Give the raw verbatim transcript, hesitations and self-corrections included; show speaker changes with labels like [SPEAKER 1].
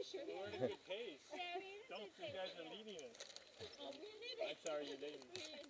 [SPEAKER 1] We're at a good pace. Don't, you guys are leading us. I'm sorry, you're leading.